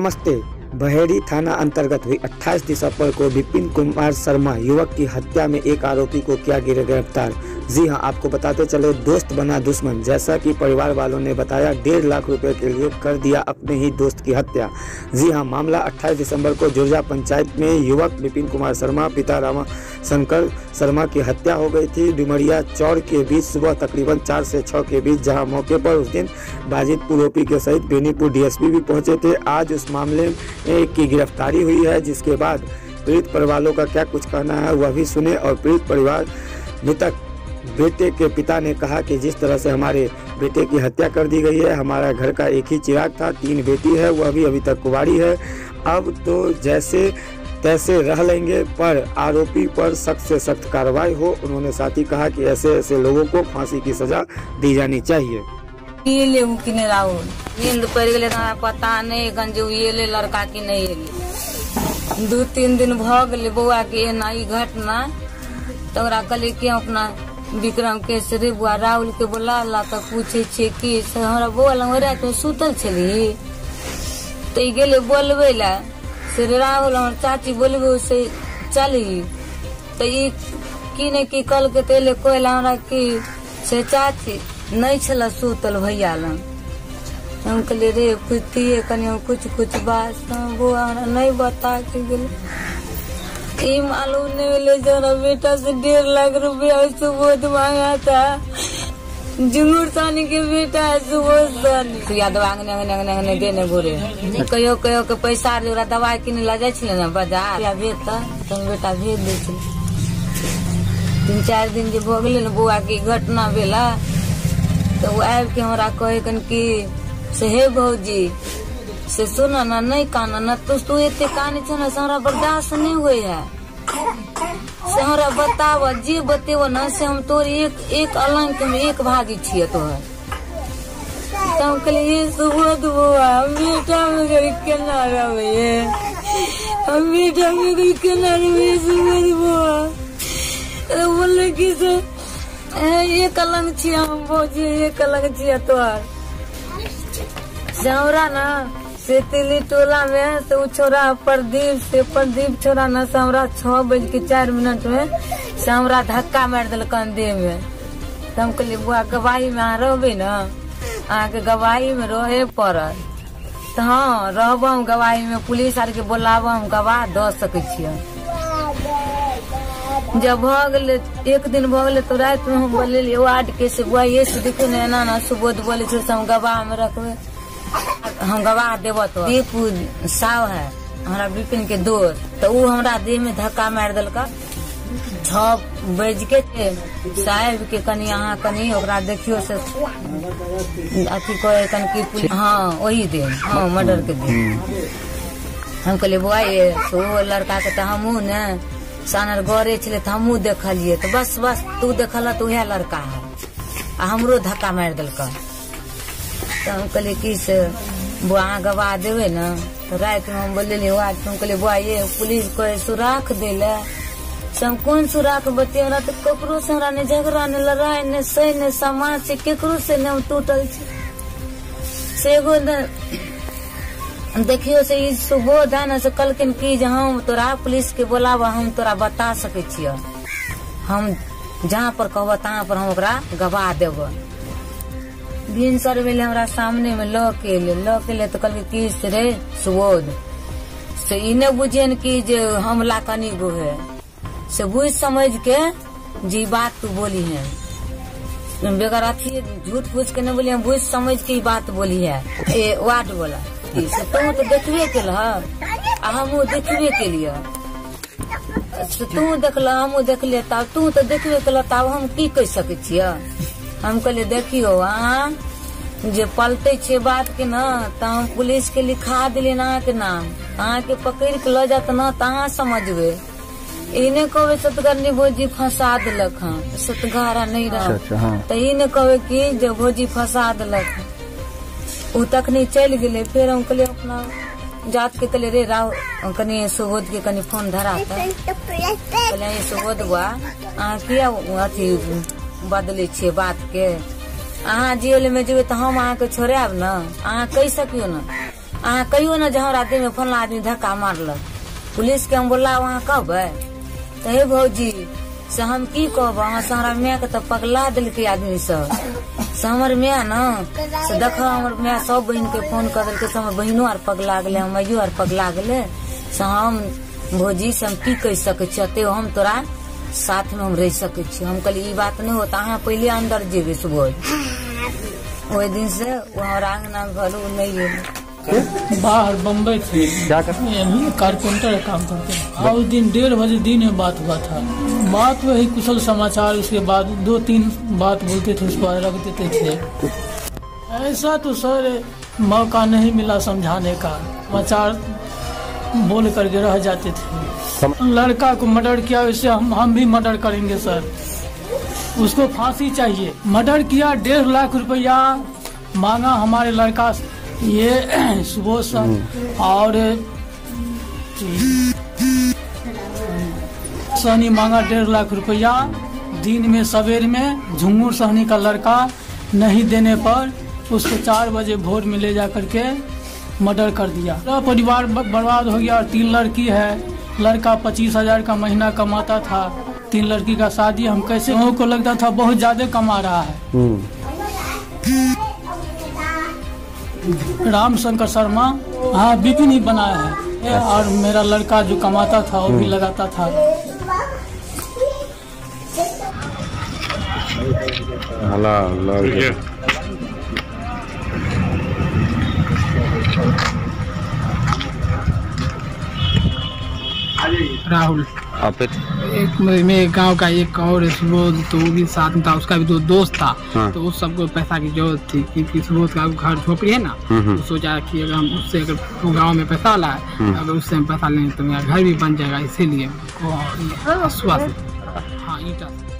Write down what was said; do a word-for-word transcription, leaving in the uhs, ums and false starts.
नमस्ते। बहेड़ी थाना अंतर्गत हुई अट्ठाईस दिसंबर को विपिन कुमार शर्मा युवक की हत्या में एक आरोपी को किया गया गिरफ्तार। जी हां, आपको बताते चले दोस्त बना दुश्मन। जैसा कि परिवार वालों ने बताया, डेढ़ लाख रुपए के लिए कर दिया अपने ही दोस्त की हत्या। जी हां, मामला अट्ठाईस दिसंबर को जुर्जा पंचायत में युवक विपिन कुमार शर्मा पिता रामा शंकर शर्मा की हत्या हो गई थी। डुमरिया चौर के बीच सुबह तकरीबन चार से छः के बीच, जहां मौके पर उस दिन बाजिदपुर ओपी के सहित बेनीपुर डीएसपी भी पहुंचे थे। आज उस मामले की गिरफ्तारी हुई है, जिसके बाद पीड़ित परिवार वालों का क्या कुछ कहना है वह भी सुने। और पीड़ित परिवार मृतक बेटे के पिता ने कहा कि जिस तरह से हमारे बेटे की हत्या कर दी गई है, हमारा घर का एक ही चिराग था, तीन बेटी है, वह भी अभी तक कुंवारी है। अब तो जैसे तैसे रह लेंगे, पर आरोपी पर सख्त से सख्त कार्रवाई हो। उन्होंने साथ ही कहा कि ऐसे ऐसे लोगों को फांसी की सजा दी जानी चाहिए। ये ले किने राहुल नींद पड़ गए ना, पता नहीं गंजू ये ले लड़का की नहीं ले। दो तीन दिन भ गए बउआ के ना ई घटना, तो कहले कि अपना विक्रम के से बुआ राहुल के बोला ला तो पूछे छे कि हमरा बउआ लंग रात में सुतल छली, तो गेले बोलबे ला से राहुल हमर चाची बोलबे से चली, तो ई की ने की कल के तेले कोइला हमरा की से चाची नहीं छला सुतल भैया लंग। हम कहले रे पुतिए कनी हम कुछ कुछ बात वो हमरा नहीं बता के गेल। ई मालूम नहीं ले जरा बेटा से डेढ़ लाख रुपया सुबोध मांगा था, जुमूर सानी के बेटा है सुबोध सानी। तो याद आंगने आंगने आंगने आंगने देने घुरे कहियो कहियो के पैसा रे दवाई किने ला जाय छले ना बाजार, या भेज तो बेटा भेज दे छले। तीन चार दिन जे भ गेले ना बुआ की घटना भेला, तो वो आब के हमरा कहे कन कि से हे भौजी से सुना ना नहीं काना ना, तो तू एते काने छ ना, हमरा बर्दाश्त नहीं हुए है से हमरा बताव जे बतेव ना से हम तोर एक एक अलंक में एक भागी छिए तोहर। तो हम कहले ये सुबोध बुआ बेटा मगर केना रहे, हम बेटा मगर केना रहे सुबोध बुआ। बोले कि से एक अलंक छिए हम भौजी, एक अलंक छिए तोहर। हमरा ना से तिली टोला में से उ छोरा प्रदीप से प्रदीप छोरा ना से हमरा छह बज के चार मिनट में से हमरा धक्का मार दिल कंधे में। तो हम कहलिए बुआ गवाही में अहाँ रहबे ना, अहाँ के गवाही में रहे पड़त। तो हाँ रहब हम गवाही में, पुलिस आर के बोलाब हम गवाह द सके छियै। जब भ गए एक दिन भ गए तो रात में हम बोले वार्ड के से बुआ ये से देखो ना एना ना सुबोध बोले छे हम गवाह में रखबे, हम गवाह देव। तो दीप साव है हमारा विपिन के दोस्त, तो उ हमरा देह में धक्का मार दिलका। छह बज के साहब के कनी अहाँ कनी ओकरा देखियो से अथी कहे कन की हाँ वही दिन हाँ मर्डर के दिन। हम कहले बुआ ये तो लड़का के तो हमू ने सानर गरे छले तो हमू देखलिए, तो बस बस तू देखल तो वह लड़का है, आ हमरो धक्का मार दिलका। तो हम कहले कि से बुआ गवाह देवे ना, तो रात में हम बोले वार्ड हम कहले बुआ ये पुलिस को सुराख देले से हम कौन सुराख बतिया, तो ककरो से हमरा ने झगड़ा ने लड़ाई ने सही ने समाज से केकरो से ने टूटल से एगो देखियो से ई सुबोध है ना से कलकिन की जे हम तोरा पुलिस के बोलावा हम तोरा बता सके छिय, हम जहाँ पर कहब तहाँ पर हम ओकरा गवाह देब। दिन सर वेले हमरा सामने में ल के ले ल के ले तो कल की से रे सुबोध से इने बुझे कि जे हमला कनी गो है से बुझ समझ के जी बात तू बोली है, बेगर अथी झूठ फूस के न बोली, हम बुझ समझ के बात बोली है। ए वार्ड बोला से तू तो देखबे के हमू देखबे के लिए, तू देखल हमू देख ले, तब तू तो देखबे के तब हम की कह सके छिय। हम कहले देखियो अहाँ जे पलटे छे बात के ना, तो हम पुलिस के लिखा दिले ना के नाम, अहाँ के पकड़ के ल जात ना तो अहाँ समझबे। इने कहे सतगरनी भौजी फंसा दिलक, हाँ सतगारा नहीं रहा, तो इने कहे कि जो भौजी फंसा दिलक, उ तखनी चल गए। फिर हम कहले अपना जात के कहले रे राव कनी सुबोध के कनी फोन धरा था, कहले सुबोध बुआ अहाँ किया अथी बदले छे बात के, अहाँ जेल में जेबे तो हम अहाँ के छोड़ाब ना, अहाँ कह सकियो ना अहाँ कहियो न जहाँ रात में फला आदमी धक्का मारलक, पुलिस के हम बोला वहाँ कब है तो हे भौजी से हम की कहब, अहाँ से हमारा माय के तो पगला दिलके आदमी सब से हमर माय न से देख हमर माय सब बहन के फोन कर दिलके से हमर बहनों आर पगला गले, हमयो आर पगला गले से हम भौजी से हम की कह सके छी, हम तोरा साथ में हम रह सके छी। हम कहली ई बात नहीं होता, अहाँ पहले अंदर जेबे सुबह। ओहि दिन से वहाँ आंगना घर नहीं है, बाहर बम्बई थे, क्या करते हैं? कारपेंटर काम करते हैं। और उस दिन डेढ़ बजे दिन में बात हुआ था, बात वही कुशल समाचार, उसके बाद दो तीन बात बोलते थे, उसको रख देते थे। ऐसा तो सर मौका नहीं मिला समझाने का, समाचार बोल करके रह जाते थे। लड़का को मर्डर किया, वैसे हम हम भी मर्डर करेंगे सर, उसको फांसी चाहिए। मर्डर किया, डेढ़ लाख रुपया मांगा हमारे लड़का से, ये सुबह सर और सहनी मांगा डेढ़ लाख रुपया दिन में सवेर में। झुंगुर सहनी का लड़का नहीं देने पर उसको चार बजे भोर में ले जा करके मर्डर कर दिया। पूरा परिवार बर्बाद हो गया। और तीन लड़की है, लड़का पच्चीस हजार का महीना कमाता था, तीन लड़की का शादी हम कैसे, लोगों को लगता था बहुत ज्यादा कमा रहा है। राम शंकर शर्मा, हाँ बिपिन ही बनाया है, और मेरा लड़का जो कमाता था वो भी लगाता था। राहुल एक मेरे गांव का एक और सुबोध, तो वो भी साथ में था, उसका भी दो दोस्त था। हाँ। तो उस सबको पैसा की जरूरत थी क्योंकि सुबोध का घर झोपड़ी है ना, तो सोचा कि अगर हम उससे अगर वो गाँव में पैसा लाए, अगर उससे हम पैसा लें तो मेरा घर भी बन जाएगा, इसीलिए सुबह से हाँ ईटा